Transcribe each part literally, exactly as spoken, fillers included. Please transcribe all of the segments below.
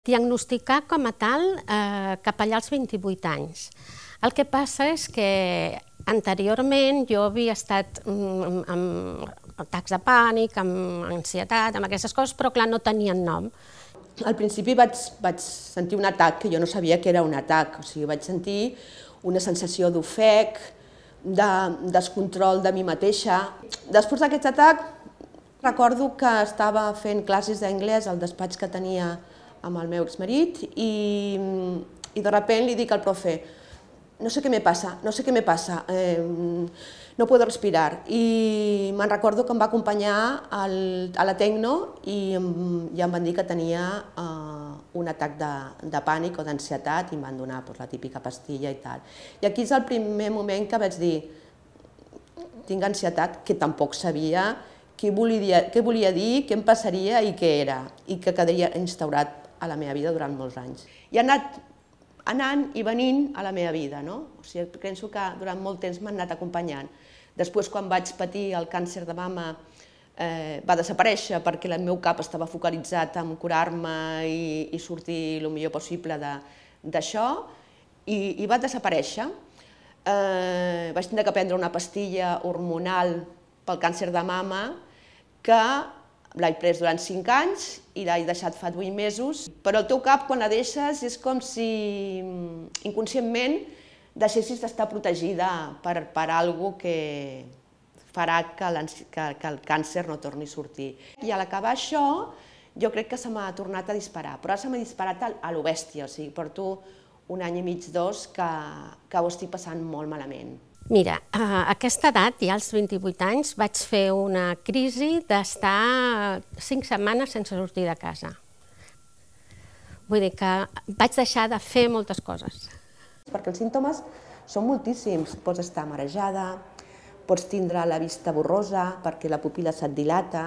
diagnosticar com a tal eh, cap allà als vint-i-vuit anys. El que passa és que anteriorment jo havia estat amb, amb atacs de pànic, amb ansietat, amb aquestes coses, però clar, no tenien nom. Al principi vaig, vaig sentir un atac que jo no sabia que era un atac, o sigui, vaig sentir una sensació d'ofec, de descontrol de mi mateixa. Després d'aquest atac, recordo que estava fent classes d'anglès al despatx que tenia amb el meu exmarit i, i de sobte li dic al profe: no sé què me passa, no sé què me passa, eh, no puedo respirar. I me'n recordo que em va acompanyar al, a la Tecno i em, ja em van dir que tenia eh, un atac de, de pànic o d'ansietat i em van donar pues, la típica pastilla i tal. I aquí és el primer moment que vaig dir: tinc ansietat, que tampoc sabia què volia, què volia dir, què em passaria i què era, i que quedaria instaurat a la meva vida durant molts anys. I ha anat anant i venint a la meva vida, no? O sigui, penso que durant molt temps m'han anat acompanyant. Després, quan vaig patir el càncer de mama, eh, va desaparèixer perquè el meu cap estava focalitzat en curar-me i, i sortir el millor possible d'això, i, i va desaparèixer. Eh, vaig tenir que prendre una pastilla hormonal pel càncer de mama que l'he pres durant cinc anys i l'he deixat fa vuit mesos, però el teu cap, quan la deixes, és com si inconscientment deixessis d'estar protegida per, per alguna cosa que farà que, que, que el càncer no torni a sortir. I a l'acabar això, jo crec que se m'ha tornat a disparar, però ara se m'ha disparat a, a lo bèstia, o sigui, porto un any i mig, dos, que, que ho estic passant molt malament. Mira, a aquesta edat, ja als vint-i-vuit anys, vaig fer una crisi d'estar cinc setmanes sense sortir de casa. Vull dir que vaig deixar de fer moltes coses. Perquè els símptomes són moltíssims. Pots estar marejada, pots tindre la vista borrosa perquè la pupil·la se't dilata,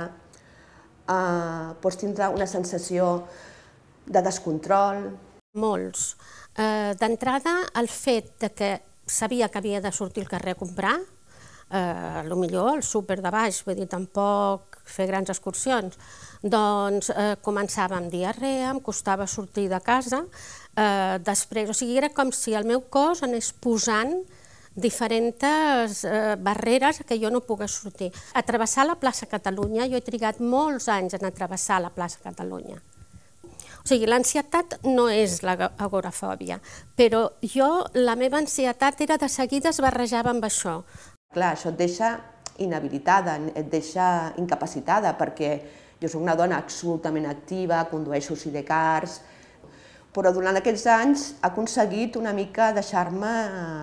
eh, pots tindre una sensació de descontrol. Molts. Eh, D'entrada, el fet de que sabia que havia de sortir al carrer a comprar, eh, potser al súper de baix, vull dir, tampoc fer grans excursions, doncs eh, començava amb diarrea, em costava sortir de casa, eh, després, o sigui, era com si el meu cos anés posant diferents eh, barreres que jo no pogués sortir. A travessar la plaça Catalunya, jo he trigat molts anys en travessar la plaça Catalunya. O sigui, l'ansietat no és l'agorafòbia, però jo, la meva ansietat era de seguida es barrejava amb això. Clar, això et deixa inhabilitada, et deixa incapacitada, perquè jo soc una dona absolutament activa, condueixo sidecars, però durant aquests anys ha aconseguit una mica deixar-me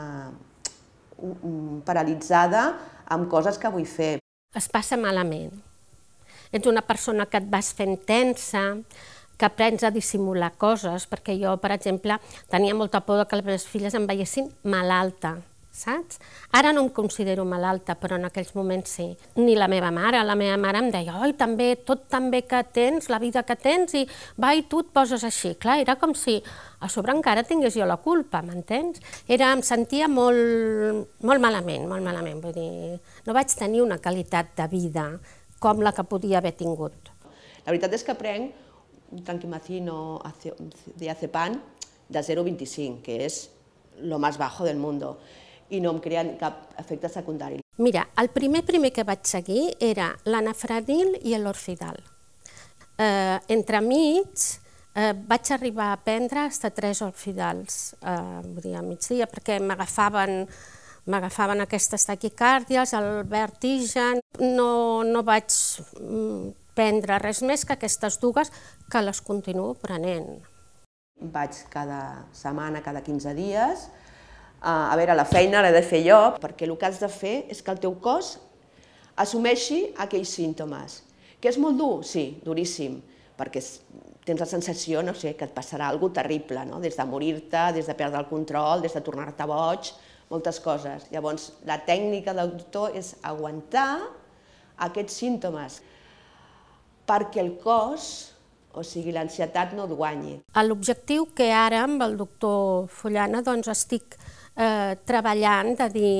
paralitzada amb coses que vull fer. Es passa malament. Ets una persona que et vas fent tensa, que aprens a dissimular coses, perquè jo, per exemple, tenia molta por que les meves filles em veiessin malalta, saps? Ara no em considero malalta, però en aquells moments sí. Ni la meva mare, la meva mare em deia: oi, també, tot tan bé que tens, la vida que tens, i va, i tu et poses així. Clar, era com si a sobre encara tingués jo la culpa, m'entens? Era, em sentia molt, molt malament, molt malament, vull dir, no vaig tenir una qualitat de vida com la que podia haver tingut. La veritat és que prenc un tranquimacino diazepam de zero coma vint-i-cinc, que és lo más bajo del mundo, i no em crea cap efecte secundari. Mira, el primer primer que vaig seguir era l'anafranil i l'orfidal. Eh, entremig eh, vaig arribar a prendre fins a tres orfidals, eh, vull dir, a migdia, perquè m'agafaven m'agafaven aquestes taquicàrdies, el vertigen. No, no vaig prendre res més que aquestes dues, que les continuo prenent. Vaig cada setmana, cada quinze dies. A veure, la feina l'he de fer jo, perquè el que has de fer és que el teu cos assumeixi aquells símptomes. Que és molt dur? Sí, duríssim, perquè tens la sensació, no sé, que et passarà alguna cosa terrible, no? Des de morir-te, des de perdre el control, des de tornar-te boig, moltes coses. Llavors, la tècnica del doctor és aguantar aquests símptomes perquè el cos, o sigui, l'ansietat no et guanyi. L'objectiu que ara amb el doctor Fullana doncs estic eh, treballant de dir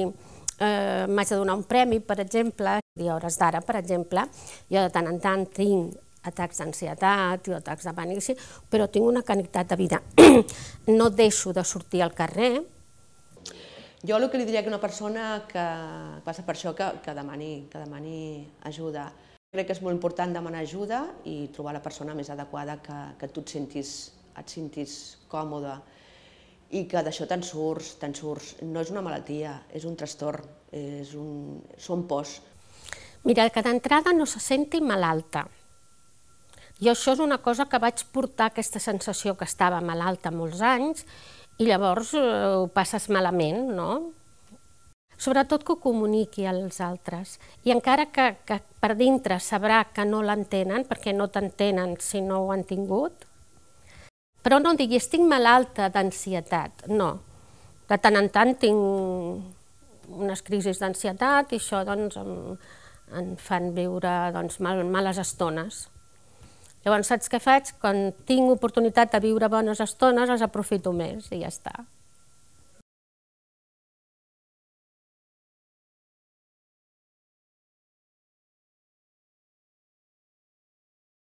eh, m'haig de donar un premi, per exemple, i a hores d'ara, per exemple, jo de tant en tant tinc atacs d'ansietat i atacs de pànic, però tinc una qualitat de vida. No deixo de sortir al carrer. Jo el que li diria a una persona que passa per això, que, que, demani, que demani ajuda. Crec que és molt important demanar ajuda i trobar la persona més adequada que, que tu et sentis, et sentis còmode i que d'això te'n surts, te'n surts. No és una malaltia, és un trastorn, és un, són pors. Mira, que d'entrada no se senti malalta. Jo això és una cosa que vaig portar, aquesta sensació que estava malalta molts anys, i llavors eh, ho passes malament, no? Sobretot que ho comuniqui als altres. I encara que, que per dintre sabrà que no l'entenen, perquè no t'entenen si no ho han tingut, però no digui, estic malalta d'ansietat, no. De tant en tant tinc unes crisis d'ansietat i això doncs, em, em fan viure doncs, mal, males estones. Llavors, saps què faig? Quan tinc oportunitat de viure bones estones, les aprofito més i ja està.